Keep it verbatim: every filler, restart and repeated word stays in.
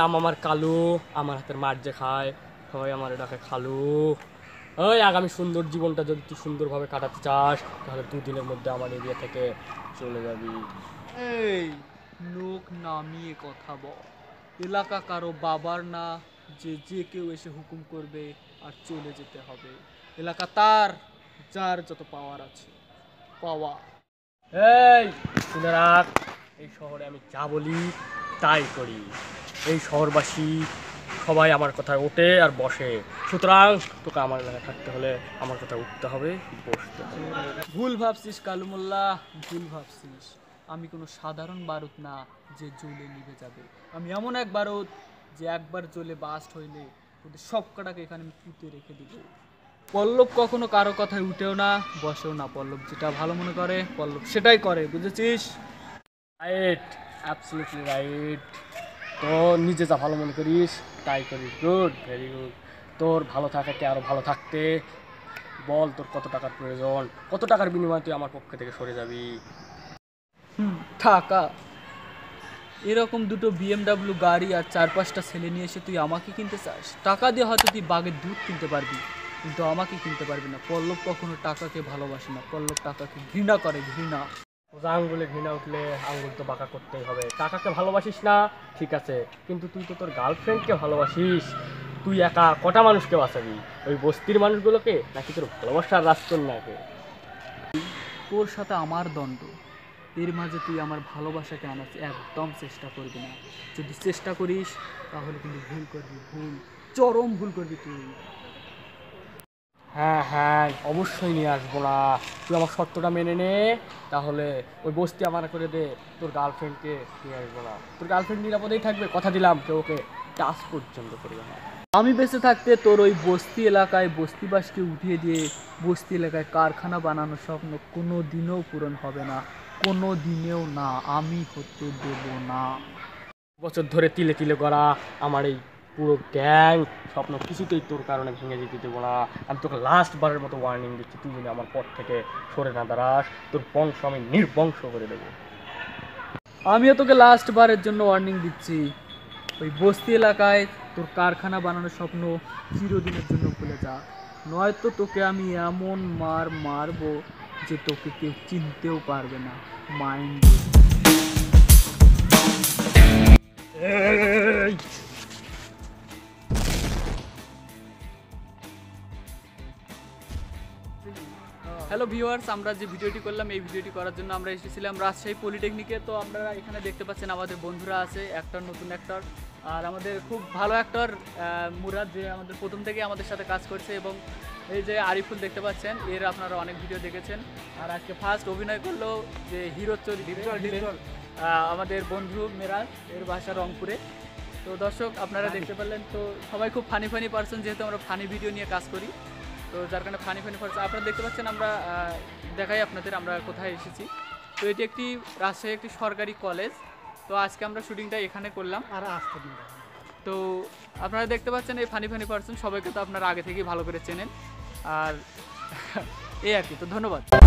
নাম আমার কালু, আমার হাতের মার যে খায় সবাই আমার ডাকে খালু। ওই আগামী সুন্দর জীবনটা যদি তুই সুন্দরভাবে কাটাতে চাস তাহলে দুদিনের মধ্যে আমার এরিয়া থেকে চলে যাবি। এই লোক নামিয়ে কথা বল, এলাকা কারো বাবার না যে যে কেউ এসে হুকুম করবে আর চলে যেতে হবে। এলাকা তার যার যত পাওয়ার আছে পাওয়া। এই শুনে রাখ, এই শহরে আমি যা বলি তাই করি। এই শহরবাসী সবাই আমার কথায় ওঠে আর বসে, সুতরাং তোকে আমার এলাকায় থাকতে হলে আমার কথায় উঠতে হবে, বসতে হবে। ভুল ভাবছিস কালু মোল্লা, ভুল ভাবছিস। আমি কোনো সাধারণ বারুদ না যে জ্বলে নিভে যাবে। আমি এমন এক বারুদ যে একবার জ্বলে বাস্ট হইলে ওদের সব কটাকে এখানে আমি পুঁতে রেখে দিব। পল্লব কখনো কারো কথায় উঠেও না বসেও না। পল্লব যেটা ভালো মনে করে পল্লব সেটাই করে, বুঝেছিস? Right, absolutely right. তো নিজে যা ভালো মনে করিস তাই করিস। Good, very good. তোর ভালো থাকাকে আরও ভালো থাকতে বল, তোর কত টাকার প্রয়োজন, কত টাকার বিনিময়ে তুই আমার পক্ষ থেকে সরে যাবি? হুম টাকা? এরকম দুটো বিএমডাব্লিউ গাড়ি আর চার পাঁচটা ছেলে নিয়ে এসে তুই আমাকে কিনতে চাস? টাকা দিয়ে হয়তো তুই বাঘের দুধ কিনতে পারবি, কিন্তু আমাকে কিনতে পারবি না। পল্লব কখনো টাকাকে ভালোবাসে না, পল্লব টাকাকে ঘৃণা করে, ঘৃণা। আঙ্গুলে ঘৃণা উঠলে আঙ্গুল তো বাঁকা করতেই হবে। টাকাকে ভালোবাসিস না ঠিক আছে, কিন্তু তুই তো তোর গার্লফ্রেন্ডকে ভালোবাসিস। তুই একা কটা মানুষকে বাঁচাবি? ওই বস্তির মানুষগুলোকে নাকি তোর ভালোবাসার রাজকন্যাকে? তোর সাথে আমার দ্বন্দ্ব, এর মাঝে তুই আমার ভালোবাসাকে আনার একদম চেষ্টা করবি না। যদি চেষ্টা করিস তাহলে কিন্তু ভুল করবি, ভুল, চরম ভুল করবি তুই। হ্যাঁ হ্যাঁ, অবশ্যই নিয়ে আসবো না। তুই আমার শর্তটা মেনে নে, তাহলে ওই বস্তি আমার করে দে, তোর গার্লফ্রেন্ডকে নিয়ে আসবো না। তোর গার্লফ্রেন্ড নিরাপদেই থাকবে, কথা দিলাম, কেউ ওকে টাচ পর্যন্ত করবে না। আমি বেঁচে থাকতে তোর ওই বস্তি এলাকায় বস্তিবাসকে উঠিয়ে দিয়ে বস্তি এলাকায় কারখানা বানানোর স্বপ্ন কোনো দিনেও পূরণ হবে না, কোনো দিনেও না, আমি হতে দেব না। বছর ধরে তিলে তিলে করা আমার এই পুরো গ্যাং স্বপ্ন কিছুতেই তোর কারণে ভেঙে যেতে দেবো না। আমি তোকে লাস্ট বারের মতো ওয়ার্নিং দিচ্ছি, তুই যদি আমার পথ থেকে সরে না দাঁড়াস তোর বংশ আমি নির্বংশ করে দেবো। আমিও তোকে লাস্ট বারের জন্য ওয়ার্নিং দিচ্ছি, ওই বস্তি এলাকায় তোর কারখানা বানানোর স্বপ্ন চিরদিনের জন্য ভুলে যা, নয়তো তোকে আমি এমন মার মারবো যে তোকে কেউ চিনতেও পারবে না। মাইন্ড। হ্যালো ভিউয়ার্স, আমরা যে ভিডিওটি করলাম এই ভিডিওটি করার জন্য আমরা এসেছিলাম রাজশাহী পলিটেকনিকে। তো আমরা এখানে দেখতে পাচ্ছেন আমাদের বন্ধুরা আছে, অ্যাক্টর, নতুন অ্যাক্টর, আর আমাদের খুব ভালো অ্যাক্টর মুরাদ, যে আমাদের প্রথম থেকে আমাদের সাথে কাজ করছে, এবং এই যে আরিফুল দেখতে পাচ্ছেন, এর আপনারা অনেক ভিডিও দেখেছেন। আর আজকে ফার্স্ট অভিনয় করলো যে হিরো চরিত্রে আমাদের বন্ধু মেরাজ, এর বাসা রংপুরে। তো দর্শক আপনারা দেখতে পারলেন, তো সবাই খুব ফানি ফানি পারসন, যেহেতু আমরা ফানি ভিডিও নিয়ে কাজ করি, তো যার কারণে ফানি ফানি পারসন আপনারা দেখতে পাচ্ছেন। আমরা দেখাই আপনাদের আমরা কোথায় এসেছি। তো এটি একটি রাজশাহী একটি সরকারি কলেজ। তো আজকে আমরা শুটিংটা এখানে করলাম। আর আসতে দিন। তো আপনারা দেখতে পাচ্ছেন এই ফানি ফানি পারসন সবাইকে তো আপনারা আগে থেকেই ভালো করে চেনেন, আর এই আর কি। তো ধন্যবাদ।